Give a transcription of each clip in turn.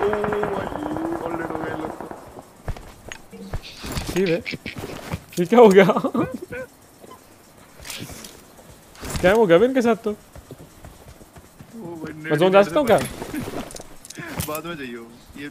भाई ऑलरेडी हो गए लोग। ठीक है, ये क्या हो गया? क्या हो गया इनके साथ? तो मैं जोन जा सकता हूँ क्या? बाद में जाइयो ये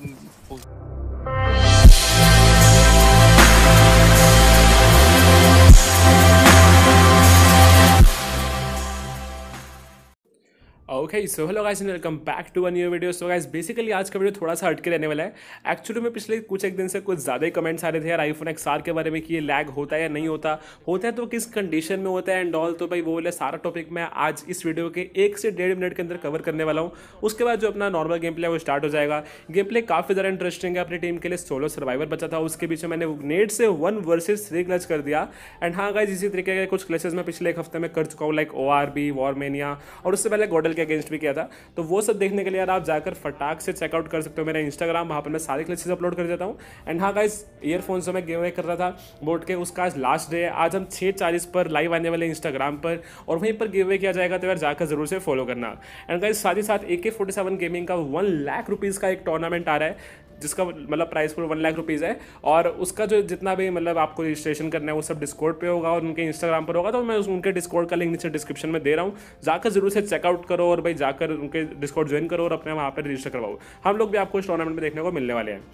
okay so hello guys and welcome back to a new video. So guys basically आज का वीडियो थोड़ा सा हटके रहने वाला है। एक्चुअली में पिछले कुछ एक दिन से कुछ ज़्यादा ही कमेंट्स आ रहे थे यार आईफोन XR के बारे में कि ये लैग होता है या नहीं होता, होता है तो किस कंडीशन में होता है एंड ऑल। तो भाई वो वाला सारा टॉपिक मैं आज इस वीडियो के 1 से 1.5 मिनट के अंदर कवर करने वाला हूँ। उसके बाद जो अपना नॉर्मल गेम प्ले है वो स्टार्ट हो जाएगा। गेम प्ले काफ़ी ज़्यादा इंटरेस्टिंग है। अपनी टीम के लिए सोलो सर्वाइवर बचा था, उसके बीच में मैंने नेट से 1 वर्सेस 3 क्लच कर दिया। एंड हाँ गाइस इसी तरीके के कुछ क्लचेस मैं पिछले एक हफ्ते में कर चुका हूँ, लाइक ORB वॉरमेनिया, और उससे पहले गॉडल के अगेंस्ट भी किया था। तो वो सब देखने के लिए यार आप जाकर फटाक से चेकआउट कर सकते हो मेरा इंस्टाग्राम, वहाँ पर मैं सारी क्लिप्स अपलोड कर देता हूँ। एंड हाँ गाइस ईयरफोन से मैं गिव अवे कर रहा था बोट के, उसका आज लास्ट डे है। आज हम 6:40 पर लाइव आने वाले इंस्टाग्राम पर और वहीं पर गिव अवे किया जाएगा, तो यार जाकर जरूर से फॉलो करना। एंड गाइस साथ ही साथ AK47 गेमिंग का 1 लाख रुपीज़ का एक टूर्नामेंट आ रहा है जिसका मतलब प्राइस पूरा 1 लाख रुपीज़ है। और उसका जो जितना भी मतलब आपको रजिस्ट्रेशन करना है वो सब डिस्कॉर्ड पे होगा और उनके इंस्टाग्राम पर होगा। तो मैं उनके डिस्कॉर्ड का लिंक नीचे डिस्क्रिप्शन में दे रहा हूँ, जाकर जरूर से चेकआउट करो और भाई जाकर उनके डिस्कॉर्ड ज्वाइन करो और अपने वहाँ पर रजिस्टर करवाओ। हम लोग भी आपको इस टूर्नामेंट में देखने को मिलने वाले हैं।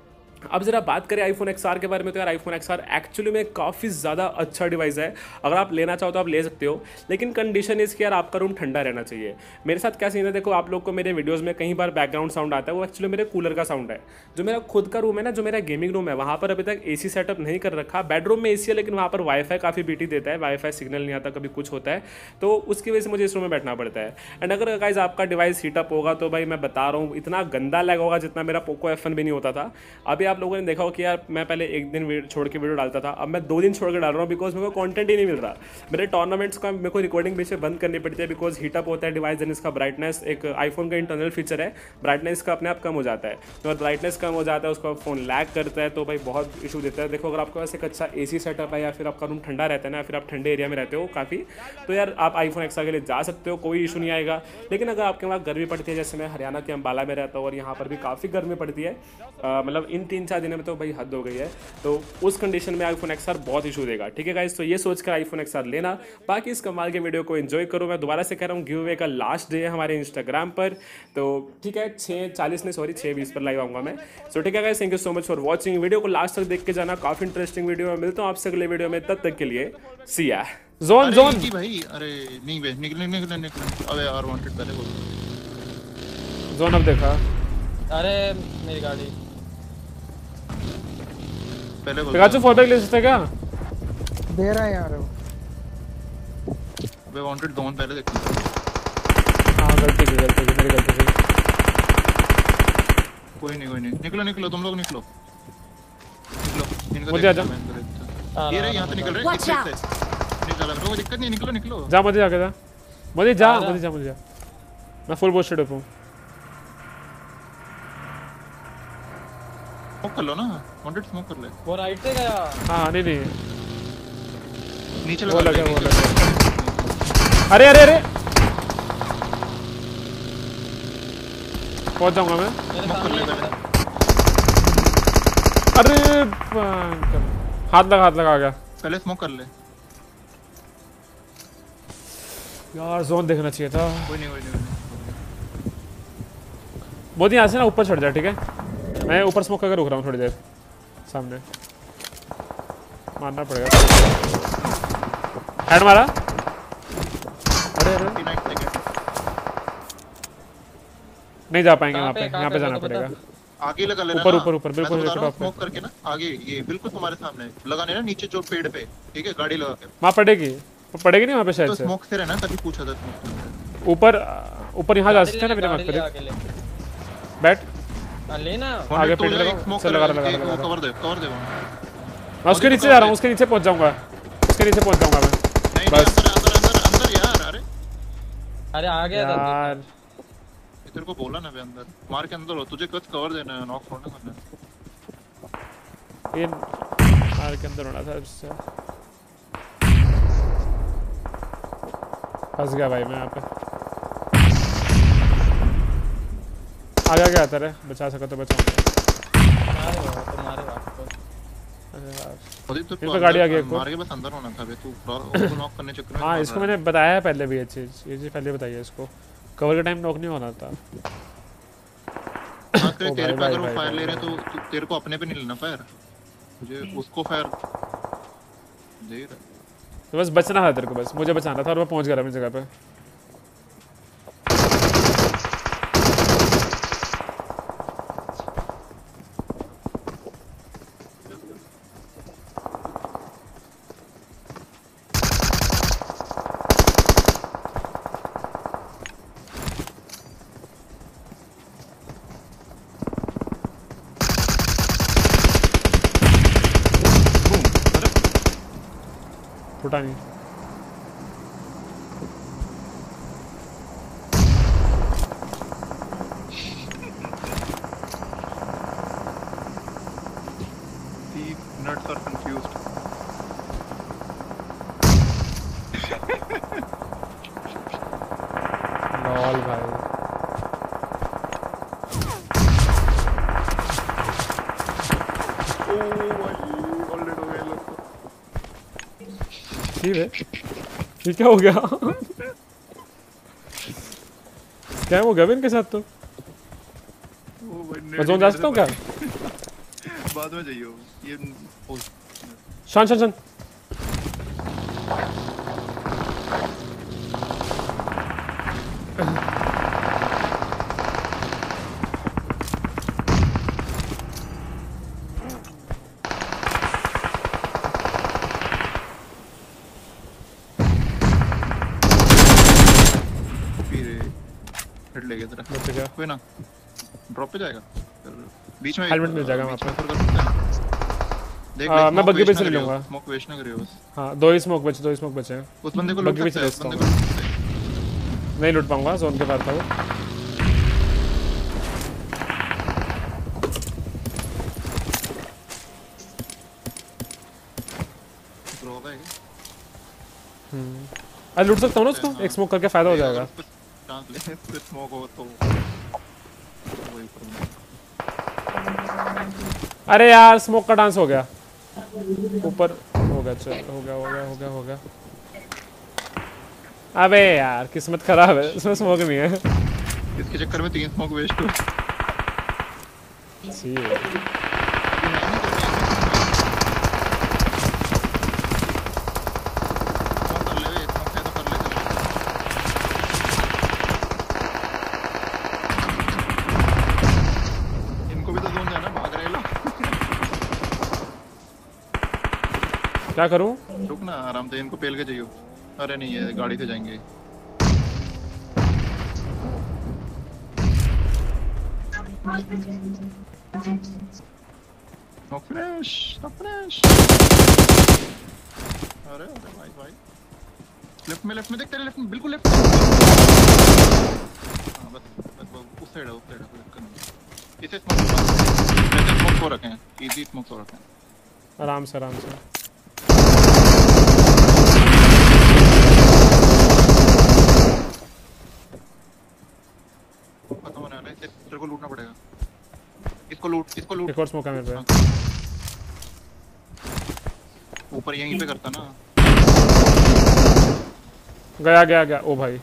अब जरा बात करें आईफोन XR के बारे में, तो यार आईफोन XR एक्चुअली में काफ़ी ज़्यादा अच्छा डिवाइस है। अगर आप लेना चाहो तो आप ले सकते हो, लेकिन कंडीशन इस कि यार आपका रूम ठंडा रहना चाहिए। मेरे साथ क्या सीन है, देखो आप लोग को मेरे वीडियोस में कई बार बैकग्राउंड साउंड आता है, वो एक्चुअली मेरे कूलर का साउंड है। जो मेरा खुद का रूम है ना, जो मेरा गेमिंग रूम है, वहाँ पर अभी तक AC सेटअप नहीं कर रखा। बेडरूम में AC है लेकिन वहाँ पर वाईफाई काफ़ी BT देता है, वाईफाई सिग्नल नहीं आता, कभी कुछ होता है, तो उसकी वजह से मुझे इस रूम में बैठना पड़ता है। एंड अगर गाइस आपका डिवाइस हीटअप होगा तो भाई मैं बता रहा हूँ इतना गंदा लैग होगा जितना मेरा पोको F1 भी नहीं होता था। अभी आप लोगों ने देखा हो कि मैं पहले एक दिन छोड़ के वीडियो डालता था, अब मैं 2 दिन छोड़ के डाल रहा हूँ बिकॉज मेरे को कंटेंट ही नहीं मिल रहा। मेरे टूर्नामेंट्स का मेरे को रिकॉर्डिंग बीच में बंद करनी पड़ती है बिकॉज हीटअप होता है डिवाइस। एंड इसका ब्राइटनेस एक आईफोन का इंटरनल फीचर है, ब्राइटनेस का अपने आप कम हो जाता है। तो ब्राइटनेस कम हो जाता है उसका फ़ोन लैग करता है, तो भाई बहुत इशू देता है। देखो अगर आपके पास एक अच्छा AC सेटअप है या फिर आपका रूम ठंडा रहता है ना, या फिर आप ठंडे एरिया में रहते हो काफ़ी, तो यार आप आईफोन XR के लिए जा सकते हो, कोई इशू नहीं आएगा। लेकिन अगर आपके वहाँ गर्मी पड़ती है, जैसे मैं हरियाणा के अम्बाला में रहता हूँ और यहाँ पर भी काफ़ी गर्मी पड़ती है, मतलब इन 3-4 दिनों में तो भाई हद हो गई है, तो उस कंडीशन में आईफोन XR बहुत इशू देगा। ठीक है गाइस, तो ये सोचकर आईफोन XR लेना। बाकी इस कमाल के वीडियो को एंजॉय करो। मैं दोबारा से कह रहा हूँ गिव अवे का लास्ट डे है हमारे इंस्टाग्राम पर, तो ठीक है 6:20 पर लाइव आऊँगा मैं। सो ठीक है guys, thank you so much for watching. Video को लास्ट तक देख के जाना, काफ़ी इंटरेस्टिंग वीडियो है। मिलता हूँ आपसे अगले वीडियो में, तब तक के लिए सी या। जोन जोन भाई अरे नहीं बे निकले अबे यार वांटेड पहले बोल जोन अब देखा। अरे मेरी गाड़ी पहले बोल पिकाचू फॉरबैक ले सकते क्या? दे रहा है यार अबे वांटेड जोन पहले देख। हाँ गलती की मेरी गलती थी। कोई नहीं निकलो तुम लोग निकलो इनको मुझे आजा। ये रहे यहाँ से निकल रहे हैं, निकल रहा है, दिक्कत नहीं, निकलो जा मुझे आके जा, मुझे जा मैं फुल बोस्टेड हूँ। स्मोक कर लो ना, वांटेड स्मोक कर ले। वो राइट से गया। हाँ नहीं नीचे वो लगा। अरे पहुंच जाऊंगा मैं। स्मोक कर ले पहले। अरे हाथ लगा आ गया। पहले स्मोक कर ले यार, जोन देखना चाहिए था। कोई नहीं मोदी यहाँ से ना ऊपर चढ़ जाए, ठीक है? मैं ऊपर स्मोक करके रुक रहा हूँ थोड़ी देर, सामने मारना पड़ेगा। हेड मारा। अरे नहीं जा पाएंगे वहाँ पे, यहाँ पे जाना पड़ेगा। आगे लगा लेना, ऊपर बिल्कुल स्मोक करके ना आगे, ये बिल्कुल तुम्हारे सामने लगाने ना, नीचे जो पेड़ पे, ठीक है? गाड़ी लगा के वहाँ पड़ेगी नहीं वहाँ पे शायद तो से। स्मोक से रहना, तभी पूछा था स्मोक। ऊपर यहाँ जा सकते हैं ना मेरे मत पे। बैठ लेना आगे पेड़ लगा, लगा कवर दे मैं उसके नीचे जा रहा हूँ, उसके नीचे पहुँच जाऊँगा मैं। नहीं बस अंदर यार। अरे आ गया यार, तेरे को बोला ना बे, अंदर मार के अंदर हो, तुझे कुछ कवर देना है, नॉक थोड़ा करना है। ये मार के अंदर होना था इससे। फंस गया भाई मैं यहाँ पे। आगे आगे आता रहे, बचा सका तो बचाऊंगा। तुम्हारे बात को अरे यार उदित तो इन पे गाड़ी आ गई एक और। मार के बस अंदर होना था बे, तू उसको नॉक करने चक्कर में हाँ इसको मैंने बताया है पहले भी, ये चीज़ पहले बताई है इसको, कवर के टाइम नॉक नहीं होना था। हाँ, तेरे ओ पे भाई, अगर वो भाई, फायर भाई, ले रहे तो तेरे को अपने पे नहीं लेना फायर, मुझे उसको फायर दे रहा। तो बस बचना था तेरे को, बस मुझे बचाना था और मैं पहुंच गया अपनी जगह पे। फुटा नहीं। The nuts are confused. Lol भाई। ऑलरेडी हो गया लोग। ठीक है, ये क्या हो गया? स्कैम हो गया इनके साथ तो। मैं जोन जा सकता हूँ क्या? बाद में जाइए ये शान शान शान हेड ले गया तेरा। बच गया। कोई ना ड्रॉप पे जाएगा बीच में, हेलमेट मिल जाएगा वहाँ पे। देख मैं बग्गी पे से ले लूंगा। स्मोक वेस्ट ना करियो बस। हाँ दो ही स्मोक बचे हैं। उस बंदे को बग्गी लूट पे सकते हैं, से उस बंदे को लूट सकते हैं। नहीं लूट पाऊंगा, जोन के पार था वो। ड्रॉप है आज लूट सकता हूँ ना उसको, एक स्मोक करके फायदा हो जाएगा। चांस ले फिर स्मोक हो तो वही प्रॉब्लम। अरे यार स्मोक का डांस हो गया ऊपर, हो गया चल, हो गया। अबे यार किस्मत खराब है, इसमें स्मोक नहीं है। इसके चक्कर में 3 स्मोक वेस्ट हुए। सी इनको भी तो जोन जाना, भाग रहे लोग। क्या करूं? रुक ना आराम से, इनको पेल के जाइयो। अरे नहीं ये गाड़ी से जाएंगे। फ्रेश अरे भाई लेफ्ट में देख, तेरे लेफ्ट में, बिल्कुल लेफ्ट। हाँ बस उस साइड है कोई दिक्कत नहीं। इसे स्मोक को रखें, इजी स्मोक को रखें आराम से। खत्म होने वाला है, तेरे को लूटना पड़ेगा। इसको लूट एक और स्मोक है मेरे पे। ऊपर यहीं पे करता ना। गया ओ भाई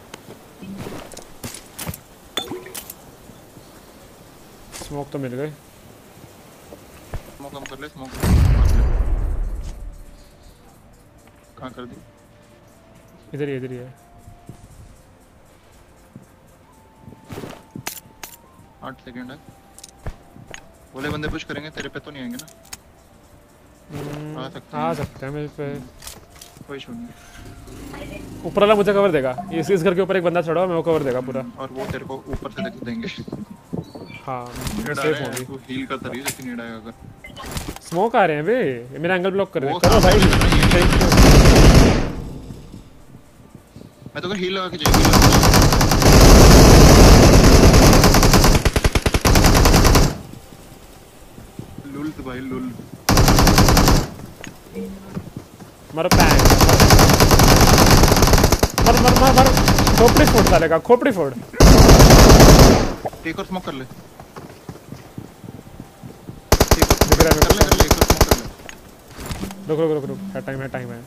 स्मोक तो मिल गई। स्मोक कम कर ले, स्मोक कहाँ कर दी? इधर ही है। 8 सेकंड है। बोले बंदे पुश करेंगे, तेरे पे तो नहीं आएंगे ना? आ सकते हैं मेरे पे, कोई इशू नहीं। ऊपर वाला मुझे कवर देगा। इस घर के ऊपर एक बंदा चढ़ा हुआ, मैं वो कवर देगा पूरा। और वो तेरे को ऊपर से देंगे। हाँ नेड आ सेफ रहा है, होगी। तू हील करता रही, लेकिन नेड आएगा अगर। स्मोक आ रहे हैं बे, मेरा एंगल ब्लॉक कर रहे हैं। वो करो भाई। मैं तो हील लगा के जाएगी। लुल तो भाई लुल। मर पैंग मर खोपड़ी फोड़ डालेगा, खोपड़ी फोड़। एक और स्मोक कर ले। दिख रहा है कर ले मेरे एक स्मोक कर ले को। रुक है टाइम है।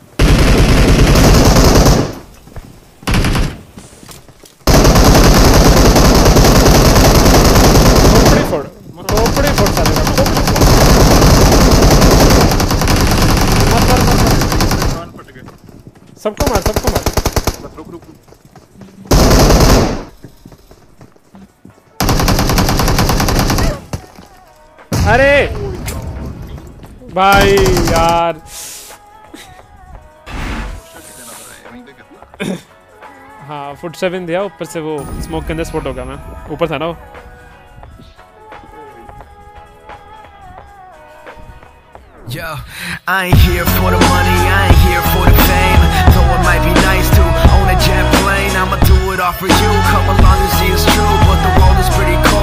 खोपड़ी फोड़ साले का कान फट गए सबको मार बस रुक अरे भाई यार वहीं पे करना हाँ फुट 7 दिया ऊपर से वो स्मोक के अंदर स्पॉट हो गया मैं ऊपर था ना वो Yo, I ain't here for the money, I ain't here for the fame. Though it might be nice to own a jet plane, I'ma do it all for you. Come along and see it's true, but the world is pretty cold.